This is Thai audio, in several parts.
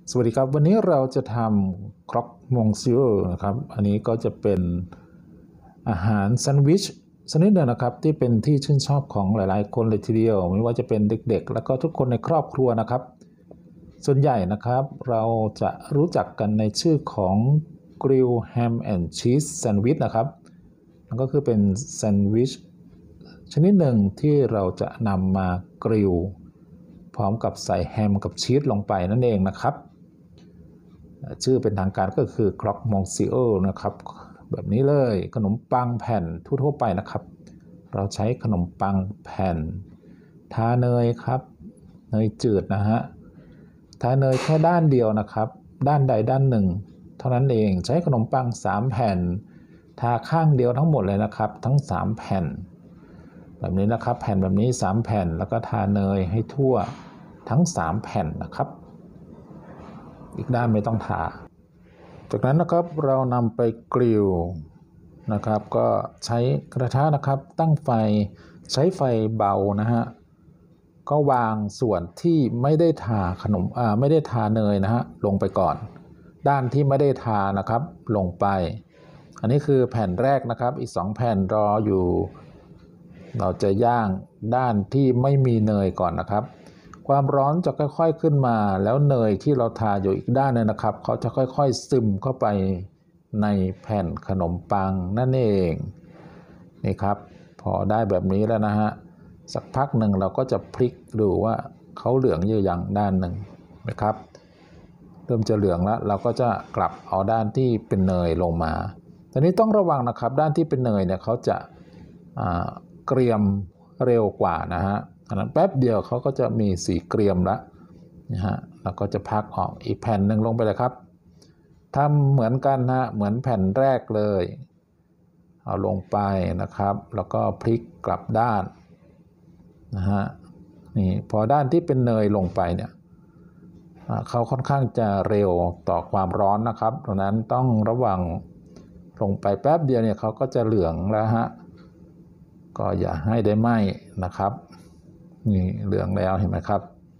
สวัสดีครับวันนี้เราจะทำครอกมงซิโอนะครับอันนี้ก็จะเป็นอาหารแซนด์วิชชนิดหนึ่งนะครับที่เป็นที่ชื่นชอบของหลายๆคนเลยทีเดียวไม่ว่าจะเป็นเด็กๆแล้วก็ทุกคนในครอบครัวนะครับส่วนใหญ่นะครับเราจะรู้จักกันในชื่อของกริลแฮมแอนด์ชีสแซนด์วิชนะครับมันก็คือเป็นแซนด์วิชชนิดหนึ่งที่เราจะนำมากริลพร้อมกับใส่แฮมกับชีสลงไปนั่นเองนะครับชื่อเป็นทางการก็คือครอกมงซิโอนะครับแบบนี้เลยขนมปังแผ่นทั่วๆไปนะครับเราใช้ขนมปังแผ่นทาเนยครับเนยจืดนะฮะทาเนยแค่ด้านเดียวนะครับด้านใดด้านหนึ่งเท่านั้นเองใช้ขนมปัง3แผ่นทาข้างเดียวทั้งหมดเลยนะครับทั้ง3แผ่นแบบนี้นะครับแผ่นแบบนี้3แผ่นแล้วก็ทาเนยให้ทั่วทั้ง3แผ่นนะครับอีกด้านไม่ต้องทาจากนั้นนะครับเรานำไปกริลนะครับก็ใช้กระทะนะครับตั้งไฟใช้ไฟเบานะฮะก็วางส่วนที่ไม่ได้ทาไม่ได้ทาเนยนะฮะลงไปก่อนด้านที่ไม่ได้ทานะครับลงไปอันนี้คือแผ่นแรกนะครับอีก2แผ่นรออยู่เราจะย่างด้านที่ไม่มีเนยก่อนนะครับความร้อนจะค่อยๆขึ้นมาแล้วเนยที่เราทาอยู่อีกด้านนึงนะครับเขาจะค่อยๆซึมเข้าไปในแผ่นขนมปังนั่นเองนี่ครับพอได้แบบนี้แล้วนะฮะสักพักหนึ่งเราก็จะพลิกดูว่าเขาเหลืองอยู่อย่างด้านหนึ่งนะครับเริ่มจะเหลืองแล้วเราก็จะกลับเอาด้านที่เป็นเนยลงมาตอนนี้ต้องระวังนะครับด้านที่เป็นเนยเนี่ยเขาจะเกรียมเร็วกว่านะฮะอันนั้นแป๊บเดียวเขาก็จะมีสีเกรียมแล้วนะฮะแล้วก็จะพักออกอีกแผ่นหนึ่งลงไปเลยครับทำเหมือนกันนะเหมือนแผ่นแรกเลยเอาลงไปนะครับแล้วก็พลิกกลับด้านนะฮะนี่พอด้านที่เป็นเนยลงไปเนี่ยเขาค่อนข้างจะเร็วต่อความร้อนนะครับดังนั้นต้องระวังลงไปแป๊บเดียวเนี่ยเขาก็จะเหลืองแล้วฮะก็อย่าให้ได้ไหม้นะครับนี่เหลืองแล้วเห็นไหมครับ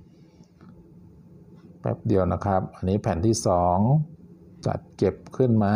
แป๊บเดียวนะครับอันนี้แผ่นที่2จัดเก็บขึ้นมา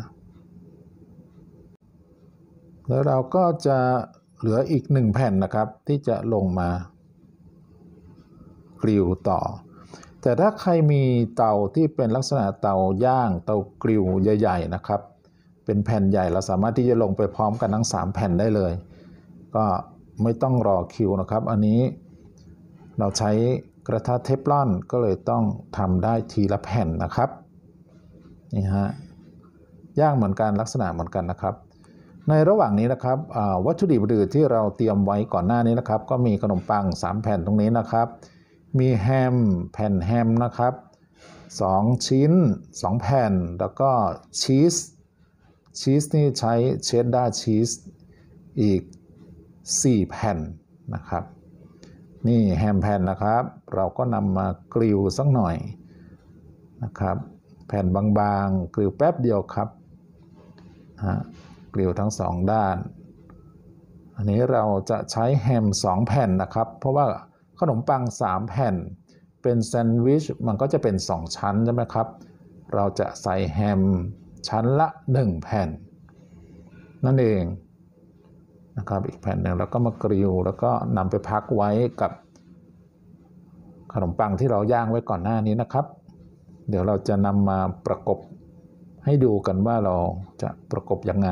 แล้วเราก็จะเหลืออีก1แผ่นนะครับที่จะลงมากริลต่อแต่ถ้าใครมีเตาที่เป็นลักษณะเตาย่างเตากริลใหญ่ๆนะครับเป็นแผ่นใหญ่เราสามารถที่จะลงไปพร้อมกันทั้ง3แผ่นได้เลยก็ไม่ต้องรอคิวนะครับอันนี้เราใช้กระทะเทฟลอนก็เลยต้องทำได้ทีละแผ่นนะครับนี่ฮะย่างเหมือนกันลักษณะเหมือนกันนะครับในระหว่างนี้นะครับวัตถุดิบอื่นที่เราเตรียมไว้ก่อนหน้านี้นะครับก็มีขนมปัง3แผ่นตรงนี้นะครับมีแฮมแผ่นแฮมนะครับ2ชิ้น2แผ่นแล้วก็ชีสนี่ใช้เชดดาร์ชีสอีก4แผ่นนะครับนี่แฮมแผ่นนะครับเราก็นำมากริลสักหน่อยนะครับแผ่นบางๆกริลแป๊บเดียวครับกริลทั้ง2ด้านอันนี้เราจะใช้แฮม2แผ่นนะครับเพราะว่าขนมปัง3แผ่นเป็นแซนด์วิชมันก็จะเป็น2ชั้นใช่ไหมครับเราจะใส่แฮมชั้นละ1แผ่นนั่นเองนะครับอีกแผ่นหนึ่งแล้วก็มากริลแล้วก็นำไปพักไว้กับขนมปังที่เราย่างไว้ก่อนหน้านี้นะครับเดี๋ยวเราจะนำมาประกบให้ดูกันว่าเราจะประกบยังไง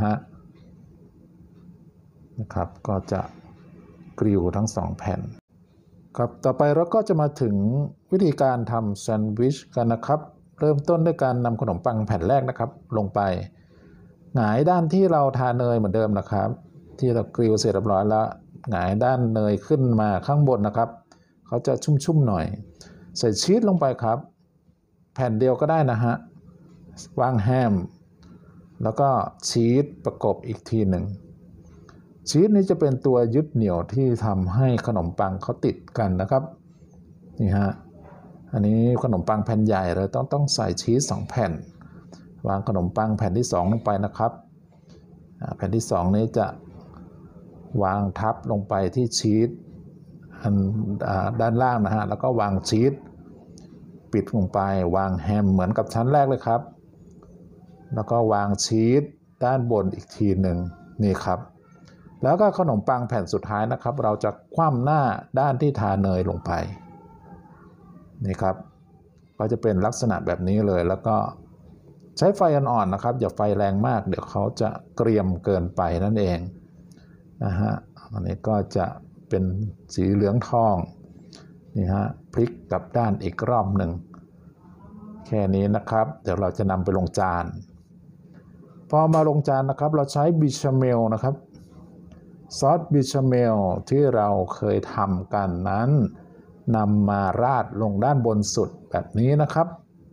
นะครับก็จะกริลทั้ง2แผ่นครับต่อไปเราก็จะมาถึงวิธีการทำแซนด์วิชกันนะครับเริ่มต้นด้วยการนำขนมปังแผ่นแรกนะครับลงไปหงายด้านที่เราทาเนยเหมือนเดิมนะครับที่เรากริลเสร็จเรียบร้อยแล้วหงายด้านเนยขึ้นมาข้างบนนะครับเขาจะชุ่มๆหน่อยใส่ชีสลงไปครับแผ่นเดียวก็ได้นะฮะวางแฮมแล้วก็ชีสประกบอีกทีหนึ่งชีสนี้จะเป็นตัวยึดเหนี่ยวที่ทำให้ขนมปังเขาติดกันนะครับนี่ฮะอันนี้ขนมปังแผ่นใหญ่เลยต้องใส่ชีส2แผ่นวางขนมปังแผ่นที่2ลงไปนะครับแผ่นที่2นี้จะวางทับลงไปที่ชีสด้านล่างนะฮะแล้วก็วางชีสปิดลงไปวางแฮมเหมือนกับชั้นแรกเลยครับแล้วก็วางชีสด้านบนอีกทีหนึ่งนี่ครับแล้วก็ขนมปังแผ่นสุดท้ายนะครับเราจะคว่ำหน้าด้านที่ทาเนยลงไปนี่ครับก็จะเป็นลักษณะแบบนี้เลยแล้วก็ใช้ไฟอ่อนๆนะครับอย่าไฟแรงมากเดี๋ยวเขาจะเกรียมเกินไปนั่นเองนะฮะอันนี้ก็จะเป็นสีเหลืองทองนี่ฮะพลิกกลับด้านอีกรอบหนึ่งแค่นี้นะครับเดี๋ยวเราจะนำไปลงจานพอมาลงจานนะครับเราใช้บิชาเมลนะครับซอสบิชาเมลที่เราเคยทำกันนั้นนำมาราดลงด้านบนสุดแบบนี้นะครับ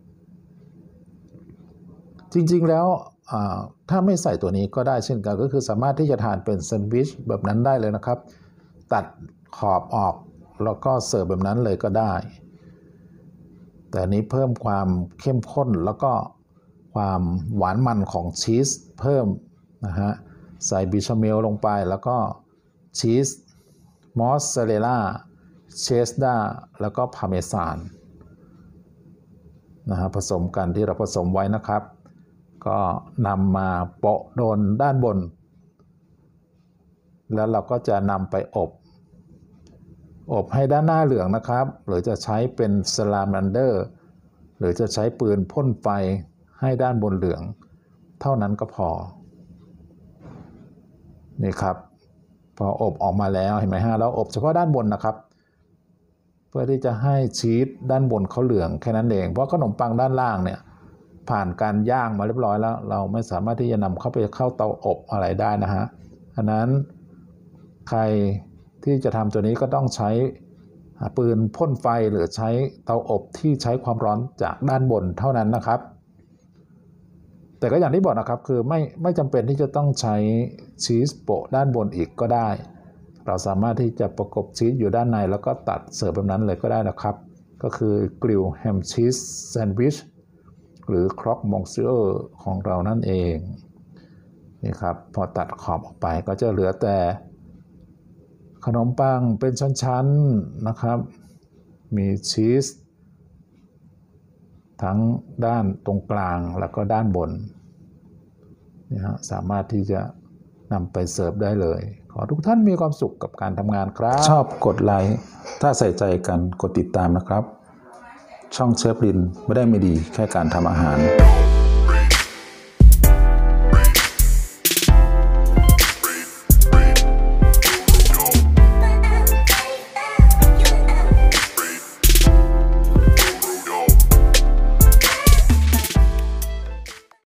จริงๆแล้วถ้าไม่ใส่ตัวนี้ก็ได้เช่นกันก็คือสามารถที่จะทานเป็นแซนด์วิชแบบนั้นได้เลยนะครับตัดขอบออกแล้วก็เสิร์ฟแบบนั้นเลยก็ได้แต่นี้เพิ่มความเข้มข้นแล้วก็ความหวานมันของชีสเพิ่มนะฮะใส่บิชาเมลลงไปแล้วก็ชีสมอสซาเรลล่าเชสดาร์แล้วก็พาเมซานนะฮะผสมกันที่เราผสมไว้นะครับก็นำมาโปะโดนด้านบนแล้วเราก็จะนำไปอบให้ด้านหน้าเหลืองนะครับหรือจะใช้เป็นสลามันเดอร์หรือจะใช้ปืนพ่นไฟให้ด้านบนเหลืองเท่านั้นก็พอนี่ครับพออบออกมาแล้วเห็นไหมฮะเราอบเฉพาะด้านบนนะครับเพื่อที่จะให้ชีสด้านบนเขาเหลืองแค่นั้นเองเพราะขนมปังด้านล่างเนี่ยผ่านการย่างมาเรียบร้อยแล้วเราไม่สามารถที่จะนำเข้าไปเข้าเตาอบอะไรได้นะฮะอันนั้นใครที่จะทำตัวนี้ก็ต้องใช้ปืนพ่นไฟหรือใช้เตาอบที่ใช้ความร้อนจากด้านบนเท่านั้นนะครับแต่ก็อย่างที่บอกนะครับคือไม่จำเป็นที่จะต้องใช้ชีสโปะด้านบนอีกก็ได้เราสามารถที่จะประกบชีสอยู่ด้านในแล้วก็ตัดเสิร์ฟแบบนั้นเลยก็ได้นะครับก็คือกริลแฮมชีสแซนด์วิชหรือครอกมองซิโอของเรานั่นเองนี่ครับพอตัดขอบออกไปก็จะเหลือแต่ขนมปังเป็นชั้นๆนะครับมีชีสทั้งด้านตรงกลางแล้วก็ด้านบนนี่ฮะสามารถที่จะนำไปเสิร์ฟได้เลยขอทุกท่านมีความสุขกับการทำงานครับชอบกดไลค์ถ้าใส่ใจกันกดติดตามนะครับช่องเชฟลินไม่ได้ไม่ดีแค่การทำอาหาร